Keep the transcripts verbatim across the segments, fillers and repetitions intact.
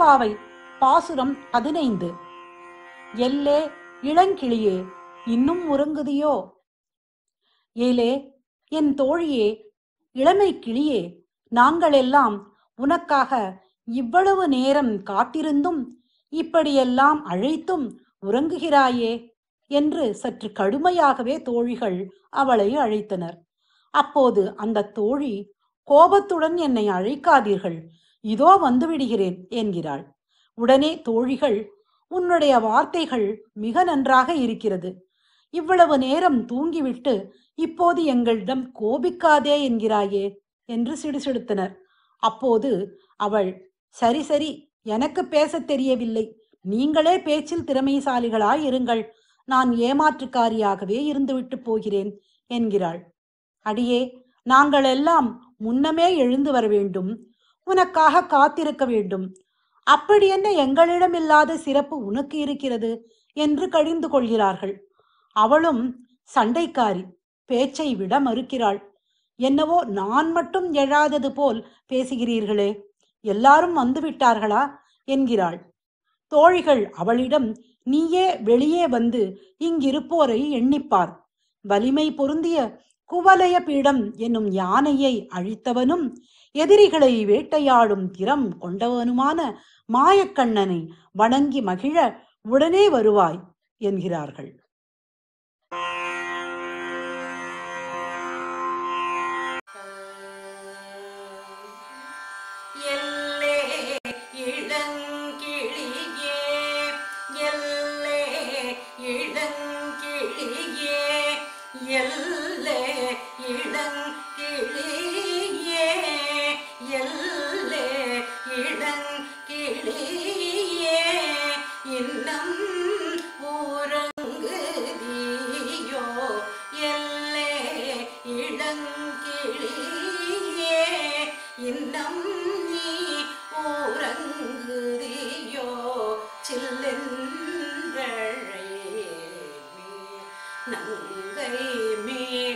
திருப்பாவை பாசுரம் பதினைந்து. எல்லே இளங்கிளியே, இன்னும் உறங்குதியோ? ஏலே என் தோழியே, இளமை கிளியே, நாங்கள் எல்லாம் உனக்காக இவ்வளவு நேரம் காத்திருந்தும் இப்படியெல்லாம் அழைத்தும் உறங்குகிறாயே என்று சற்று கடுமையாகவே தோழிகள் அவளை அழைத்தனர். அப்போது அந்த தோழி கோபத்துடன், என்னை அழைக்காதீர்கள், இதோ வந்துவிடுகிறேன் என்கிறாள். உடனே தோழிகள், உன்னுடைய வார்த்தைகள் மிக நன்றாக இருக்கிறது, இவ்வளவு நேரம் தூங்கிவிட்டு இப்போது எங்களிடம் கோபிக்காதே என்கிறாயே என்று சிடுசிடுத்தனர். அப்போது அவள், சரி சரி, எனக்கு பேச தெரியவில்லை, நீங்களே பேச்சில் திறமைசாலிகளாய் இருங்கள், நான் ஏமாற்றுக்காரியாகவே இருந்துவிட்டு போகிறேன் என்கிறாள். அடியே, நாங்கள் எல்லாம் முன்னமே எழுந்து வர வேண்டும், உனக்காக காத்திருக்க வேண்டும், அப்படி என்ன எங்களிடம் இல்லாத சிறப்பு உனக்கு இருக்கிறது என்று கடிந்து கொள்கிறார்கள். அவளும் சண்டைக்காரி, பேச்சை விட மறுக்கிறாள். என்னவோ நான் மட்டும் எழாதது போல் பேசுகிறீர்களே, எல்லாரும் வந்து விட்டார்களா என்கிறாள். தோழிகள் அவளிடம், நீயே வெளியே வந்து இங்கிருப்போரை எண்ணிப்பார், வலிமை பொருந்திய குவலய பீடம் என்னும் யானையை அழித்தவனும் எதிரிகளை வேட்டையாடும் திறம் கொண்டவனுமான மாயக்கண்ணனை வணங்கி மகிழ உடனே வருவாய் என்கிறார்கள். எல்லே இளங்கிளியே, எல்லே இளங்கிளியே, இன்னம் ஊரங்குதியோ? எல்லே இளங்கிளியே, இன்னம் நீ ஊரங்குதியோ? சில்லென்றழை நங்கை மேல்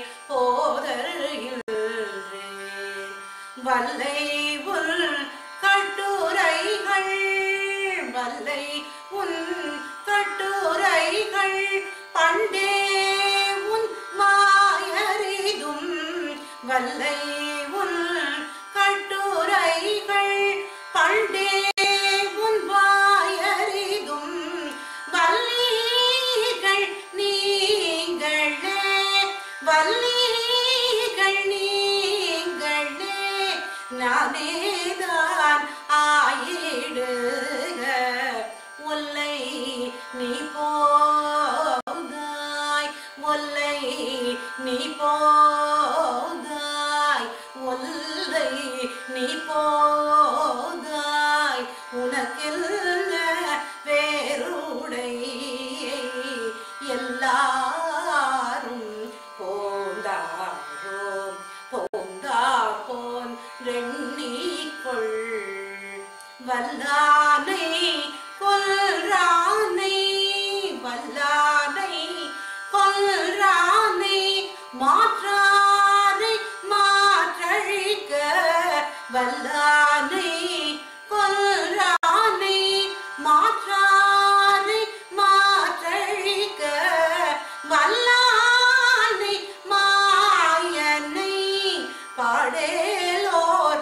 போதர்கின்றேன், வல்லை உன் கட்டுரைகள், வல்லை உன் கட்டுரைகள், பண்டே உன் மாயறிதும், வல்லை உன் கட்டுரைகள், பண்டே உன் வாயறிதும், வல்லீர்கள் நீங்களே, வல்லீர்கள் நீங்களே, நானேதான் ஆயிடுக, ஒல்லை நீ போதாய், ஒல்லை நீ போதாய், ஒல்லை நீ போதாய், உனக்கெல்ல வேறுடை, எல்லாரும் போந்தாரோ போந்தார் போன் ரெண்ணிக்கொள், வல்லானை கொல்றானை, வல்லானை கொல்றானை, மாற்றானை மாற்றழிக்க, வல்லானை கொல்றானை, மாற்றானை மாற்றழிக்க, வல்லானை மாயனை பாடேலோர்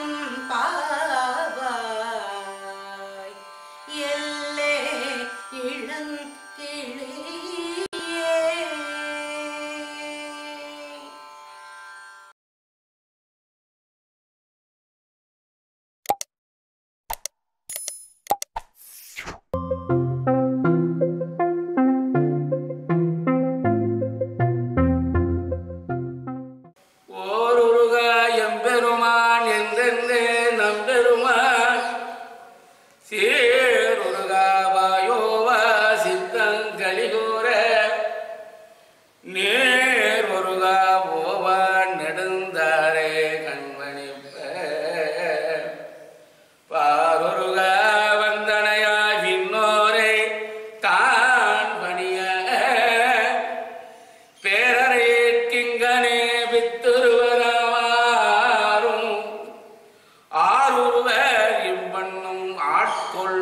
எம்பாவாய். எல்லே இளங்கிளியே. ஆட்கொள்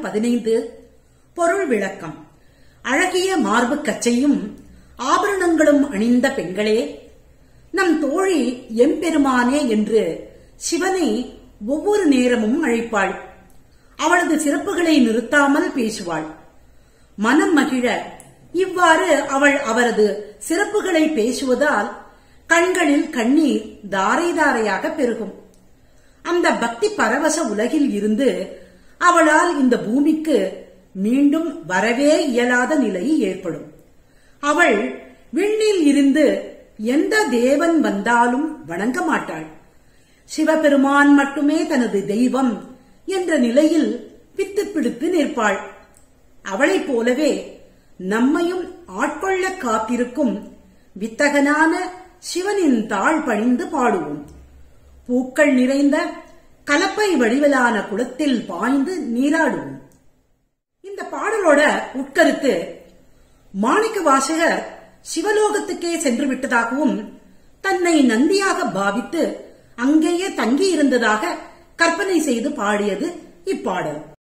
பதினைந்து. பொருள் விளக்கம். அழகிய மார்பு கச்சையும் ஆபரணங்களும் அணிந்த பெண்களே, நம் தோழி எம்பெருமானே என்று சிவனை ஒவ்வொரு நேரமும் அழைப்பாள். அவளது சிறப்புகளை நிறுத்தாமல் பேசுவாள். மனம் மகிழ இவ்வாறு அவள் அவரது சிறப்புகளை பேசுவதால் கண்களில் கண்ணீர் தாரை தாரையாக பெருகும். அந்த பக்தி பரவச உலகில் இருந்து அவளால் இந்த பூமிக்கு மீண்டும் வரவே இயலாத நிலை ஏற்படும். அவள் விண்ணில் இருந்து எந்த தேவன் வந்தாலும் வணங்க மாட்டாள். சிவபெருமான் மட்டுமே தனது தெய்வம் என்ற நிலையில் பித்து பிடித்து நிற்பாள். அவளைப் போலவே நம்மையும் ஆட்கொள்ள காத்திருக்கும் வித்தகனான சிவனின் தாழ் பணிந்து பாடுவோம். பூக்கள் நிறைந்த கலப்பை வடிவிலான குளத்தில் பாய்ந்து நீராடுவோம். இந்த பாடலோட உட்கருத்து, மாணிக்க வாசகர் சிவலோகத்துக்கே சென்று விட்டதாகவும் தன்னை நந்தியாக பாவித்து அங்கேயே தங்கியிருந்ததாக கற்பனை செய்து பாடியது இப்பாடல்.